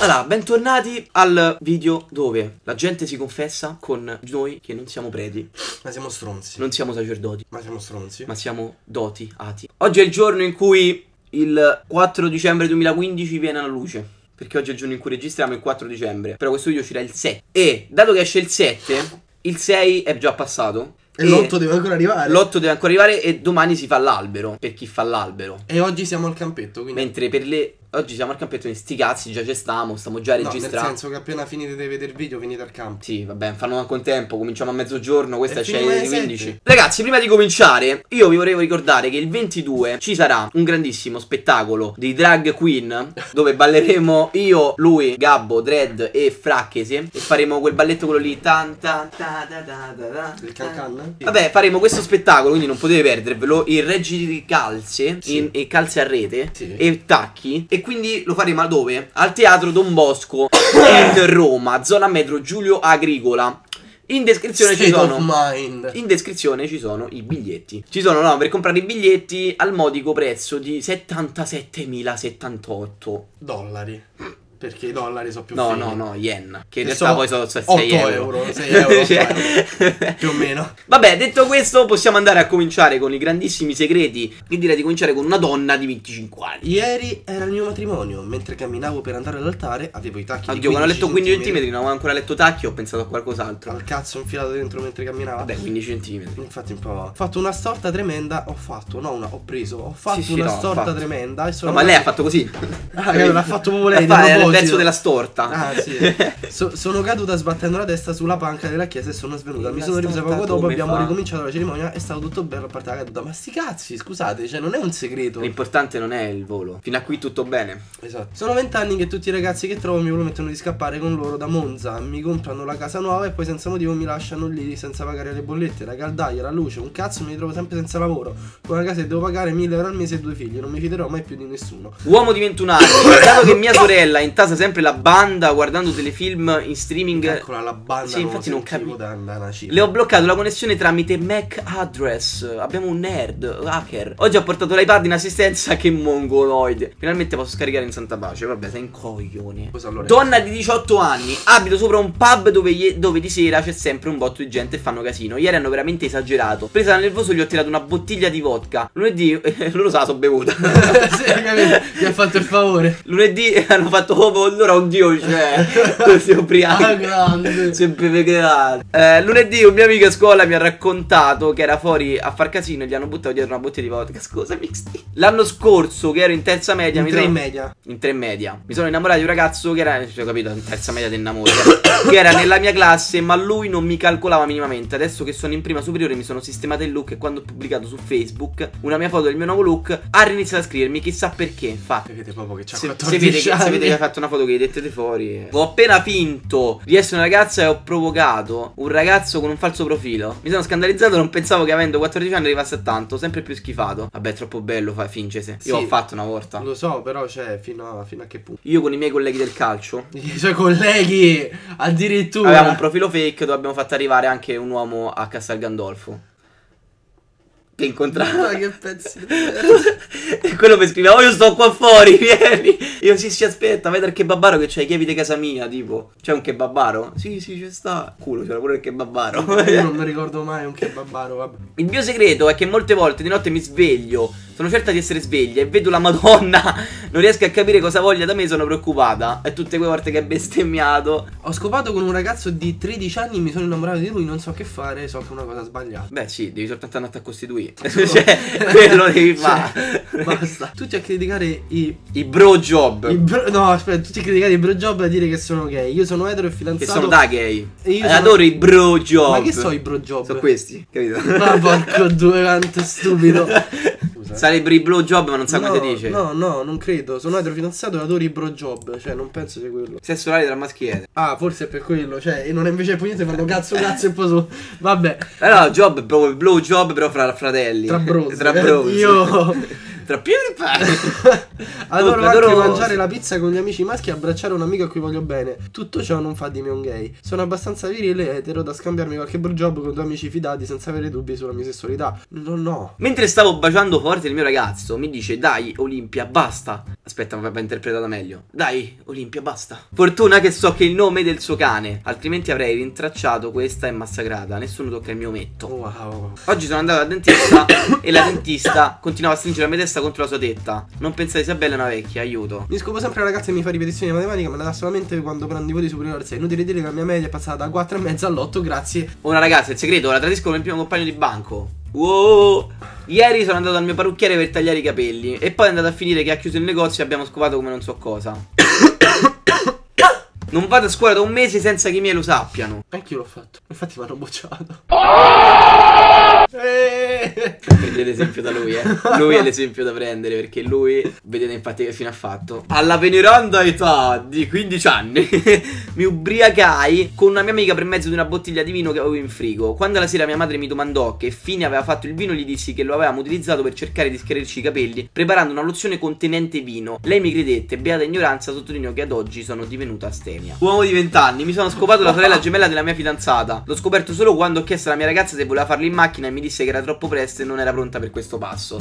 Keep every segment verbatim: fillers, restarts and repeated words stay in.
Allora, bentornati al video dove la gente si confessa con noi che non siamo preti. Ma siamo stronzi. Non siamo sacerdoti. Ma siamo stronzi. Ma siamo doti, ati. Oggi è il giorno in cui il quattro dicembre duemilaquindici viene alla luce. Perché oggi è il giorno in cui registriamo, il quattro dicembre. Però questo video uscirà il sette. E dato che esce il sette, il sei è già passato. E l'otto deve ancora arrivare. L'otto deve ancora arrivare e domani si fa l'albero. Per chi fa l'albero. E oggi siamo al campetto, quindi. Mentre per le... Oggi siamo al campetto di sti cazzi, già ci stiamo, stiamo già registrando. No, nel senso che appena finite di vedere il video venite al campo. Sì, vabbè, fanno anche un tempo, cominciamo a mezzogiorno, questa è alle alle quindici. Ragazzi, prima di cominciare, io vi vorrei ricordare che il ventidue ci sarà un grandissimo spettacolo di drag queen, dove balleremo io, lui, Gabbo, Dredd e Fracchesi. E faremo quel balletto quello lì, tan tan ta ta ta ta ta. Il can can? Sì. Vabbè, faremo questo spettacolo, quindi non potete perdervelo, in reggi di calze, sì. in, e calze a rete, sì. e tacchi. E quindi lo faremo dove? Al Teatro Don Bosco in Roma, zona metro Giulio Agricola. In descrizione State ci sono of mind. In descrizione ci sono i biglietti. Ci sono, no, per comprare i biglietti al modico prezzo di settantasettemila settantotto dollari. Perché i dollari sono più No, fighi. no, no, yen. Che in E realtà sono poi sono, sono otto sei euro. euro, sei euro, cioè, più o meno. Vabbè, detto questo, possiamo andare a cominciare con i grandissimi segreti. Io direi di cominciare con una donna di venticinque anni. Ieri era il mio matrimonio. Mentre camminavo per andare all'altare avevo i tacchi. Oddio, quando ho letto quindici centimetri, non avevo ancora letto tacchi, ho pensato a qualcos'altro. Al cazzo infilato dentro mentre camminava. Vabbè, quindici centimetri. Infatti un po'. Ho fatto una storta tremenda. Ho fatto, no, una, ho preso. Ho fatto Sì, sì, una no, storta fatto. tremenda. E sono No, ma lei ha fatto così. Ah, che l'ha fatto proprio lei. Fa, di era il proposito. pezzo della storta. Ah, sì. so, sono caduta sbattendo la testa sulla panca della chiesa e sono svenuta. Mi La sono ripresa storta poco dopo. come Abbiamo fa? ricominciato la cerimonia. È stato tutto bello a parte la caduta. Ma sti cazzi, scusate, cioè non è un segreto. L'importante non è il volo. Fino a qui tutto bene. Esatto. Sono vent'anni che tutti i ragazzi che trovo mi promettono di scappare con loro da Monza. Mi comprano la casa nuova e poi senza motivo mi lasciano lì senza pagare le bollette, la caldaia, la luce. Un cazzo, mi ritrovo sempre senza lavoro. Con una casa che devo pagare mille euro al mese e due figli. Non mi fiderò mai più di nessuno. Uomo di ventuno anni. Dato che mia sorella intasa sempre la banda guardando telefilm in streaming. Eccola la banda. Sì, infatti non capivo. Le ho bloccato la connessione tramite M A C address. Abbiamo un nerd hacker. Oggi ho portato l'iPad in assistenza. Che mongoloide. Finalmente posso scaricare in santa pace. Vabbè, sei un coglione. Allora? Donna di diciotto anni. Abito sopra un pub dove, dove di sera c'è sempre un botto di gente e fanno casino. Ieri hanno veramente esagerato. Presa dal nervoso gli ho tirato una bottiglia di vodka. Lunedì eh, loro sa, sono bevuta. Sì, capito? Gli ha fatto il favore. Lunedì hanno fatto oh, allora oddio, cioè così ubriachi. Ah, grande. Sempre peccato. Eh, lunedì un mio amico a scuola mi ha raccontato che era fuori a far casino e gli hanno buttato dietro una bottiglia di vodka. Scusa, mixti. L'anno scorso che ero in terza media In mi tre sono... media. In tre media mi sono innamorato di un ragazzo che era, cioè, ho capito, in terza media ti innamori, che era nella mia classe, ma lui non mi calcolava minimamente. Adesso che sono in prima superiore mi sono sistemato il look e quando ho pubblicato su Facebook una mia foto del mio nuovo look ha iniziato a scrivermi chissà perché. Fa Vedete proprio che c'ha se, se quattordici vede che, anni. se vede che ha fatto una foto che gli dettete fuori. Ho appena finto di essere una ragazza e ho provocato un ragazzo con un falso profilo. Mi sono scandalizzato, non pensavo che avendo quattordici anni arrivasse a tanto. Sempre più schifato. Vabbè, è troppo bello, fa, fingese. Io Sì, l'ho fatto una volta. Lo so, però cioè fino a, fino a che punto? Io con i miei colleghi del calcio I suoi colleghi addirittura. avevamo un profilo fake dove abbiamo fatto arrivare anche un uomo a Castel Gandolfo che incontrava. Ma che pezzi di E quello mi scriveva oh io sto qua fuori, vieni. Io sì sì aspetta, vai dal kebabaro che c'è i chievi di casa mia. Tipo c'è un kebabaro? Sì sì c'è sta. Culo c'era pure il kebabaro. Io non mi ricordo mai un kebabaro, vabbè. Il mio segreto è che molte volte di notte mi sveglio, sono certa di essere sveglia e vedo la Madonna. Non riesco a capire cosa voglia da me, sono preoccupata. E tutte quelle volte che è bestemmiato. Ho scopato con un ragazzo di tredici anni, mi sono innamorato di lui, non so che fare, so che è una cosa sbagliata. Beh sì, devi soltanto andare a costituire. Cioè, quello devi fare. Cioè, basta. Tutti a criticare i I bro job. I bro... No, aspetta, tutti a criticare i bro job e a dire che sono gay. Io sono etero e Che fidanzato. sono da gay. E io Eh, sono- adoro i bro job. Ma che so i bro job? Sono questi, capito? Ma porco due, quanto stupido. Scusa. Sarebbero i blow job ma non sa no, come si dice. No, no, non credo. Sono etero fidanzato e adoro i bro job. Cioè, non penso sia quello. Sesso orale tra maschietti. Ah, forse è per quello. Cioè, e non è invece poi niente, fanno cazzo cazzo e poi su. Vabbè. Eh no, job è proprio blow job però fra fratelli. Tra bros. Tra bros. Io Tra più Adoro Comunque, anche adoro- mangiare la pizza con gli amici maschi e abbracciare un amico a cui voglio bene. Tutto ciò non fa di me un gay. Sono abbastanza virile e etero da scambiarmi qualche blowjob con due amici fidati senza avere dubbi sulla mia sessualità. No, no. Mentre stavo baciando forte il mio ragazzo, mi dice: dai Olimpia, basta. Aspetta, ma va interpretata meglio. Dai Olimpia, basta. Fortuna che so che il nome del suo cane, altrimenti avrei rintracciato questa e massacrata. Nessuno tocca il mio ometto. Wow. Oggi sono andato al dentista e la dentista continuava a stringere la mia testa contro la sua tetta. Non pensate Isabella è una vecchia, aiuto. Mi scopo sempre la ragazza e mi fa ripetizioni di matematica, me la dà solamente quando prendo i voti superiori al sei. Inutile dire che la mia media è passata da quattro e mezzo all'otto, grazie. Una ragazza, il segreto, la tradisco come il primo compagno di banco. Wow. Ieri sono andato dal mio parrucchiere per tagliare i capelli e poi è andato a finire che ha chiuso il negozio e abbiamo scovato come non so cosa. Non vado a scuola da un mese senza che i miei lo sappiano. Anch'io l'ho fatto, infatti mi hanno bocciato. Prendete l'esempio da lui, eh. Lui è l'esempio da prendere, perché lui, vedete infatti che fine ha fatto. Alla veneranda età di quindici anni mi ubriacai con una mia amica per mezzo di una bottiglia di vino che avevo in frigo. Quando la sera mia madre mi domandò che fine aveva fatto il vino, gli dissi che lo avevamo utilizzato per cercare di schiarirci i capelli preparando una lozione contenente vino. Lei mi credette, beata ignoranza, sottolineo che ad oggi sono divenuta astemia. Uomo di venti anni, mi sono scopato la sorella gemella della mia fidanzata. L'ho scoperto solo quando ho chiesto alla mia ragazza se voleva farlo in macchina e mi disse che era troppo presto e non era pronta per questo passo.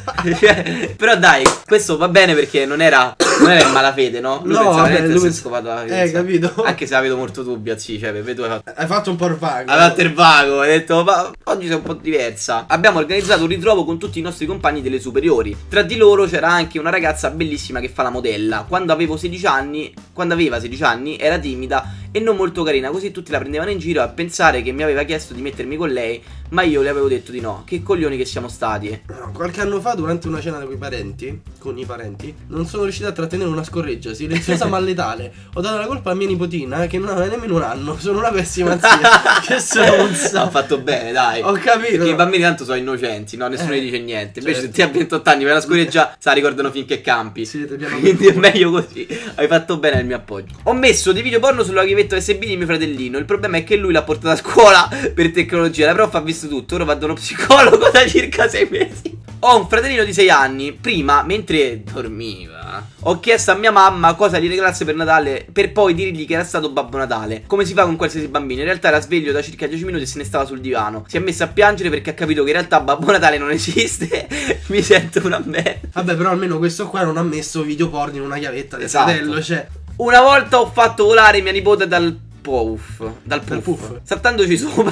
Però dai, questo va bene perché non era, non era in malafede, no? Lui No, pensava vabbè, veramente lui di essere pens- scopato la Eh, fidanzata. capito? Anche se la vedo molto dubbia, sì, cioè, per tu hai fatto... Hai fatto un po' il vago. Ha fatto il vago, hai detto, ma oggi sei un po' diversa. Abbiamo organizzato un ritrovo con tutti i nostri compagni delle superiori. Tra di loro c'era anche una ragazza bellissima che fa la modella. Quando avevo sedici anni, quando aveva sedici anni, era timida e non molto carina, così tutti la prendevano in giro a pensare che mi aveva chiesto di mettermi con lei, ma io le avevo detto di no. Che coglioni che siamo stati. No, qualche anno fa, durante una cena con i parenti, con i parenti, non sono riuscito a trattenere una scorreggia silenziosa ma letale. Ho dato la colpa a mia nipotina, eh, che non aveva nemmeno un anno. Sono una pessima zia. Che stronza. Ha fatto bene, dai. Ho capito. Perché i bambini tanto sono innocenti, no? Nessuno Eh, gli dice niente. Invece certo. se ti hai ventotto anni per la scoreggia, se la ricordano finché campi. Siete piano Quindi è meglio così. Hai fatto bene il mio appoggio. Ho messo dei video porno sulla chiavetta U S B di mio fratellino. Il problema è che lui l'ha portata a scuola per tecnologia. La prof ha visto tutto. Ora va da uno psicologo da circa sei mesi. Ho un fratellino di sei anni. Prima, mentre dormiva, ho chiesto a mia mamma cosa gli regalasse per Natale, per poi dirgli che era stato Babbo Natale, come si fa con qualsiasi bambino. In realtà era sveglio da circa dieci minuti e se ne stava sul divano. Si è messa a piangere perché ha capito che in realtà Babbo Natale non esiste. Mi sento una merda. Vabbè, però almeno questo qua non ha messo video porno in una chiavetta del Esatto. fratello, cioè. Una volta ho fatto volare mia nipote dal puff, dal puff, Dal puff. saltandoci sopra.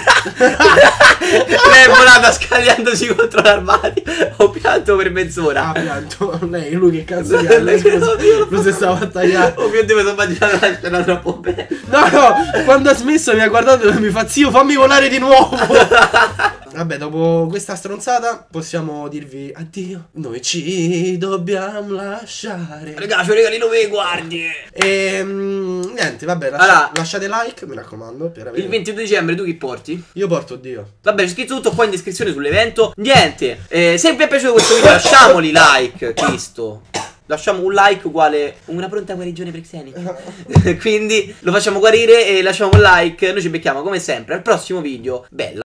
Lei è volata scagliandosi contro l'armadio. Ho pianto per mezz'ora. Ah, pianto. Lei, lui che cazzo di ha? Lei scusa, lui si stava a tagliare. Oh mio Dio, mi sono immaginato la scena troppo bene. No, no, quando ha smesso mi ha guardato e mi fa: zio, fammi volare di nuovo. Vabbè, dopo questa stronzata possiamo dirvi addio. Noi ci dobbiamo lasciare. Raga, ci regali dove guardi. E mm, niente, vabbè, lascia- Allora, lasciate like, mi raccomando. Per avere... il ventidue dicembre tu chi porti? Io porto Dio. Vabbè, c'è scritto tutto qua in descrizione sull'evento. Niente, eh, se vi è piaciuto questo video lasciamoli like, Cristo. Lasciamo un like uguale una pronta guarigione per Xeni. Quindi lo facciamo guarire e lasciamo un like. Noi ci becchiamo come sempre al prossimo video. Bella.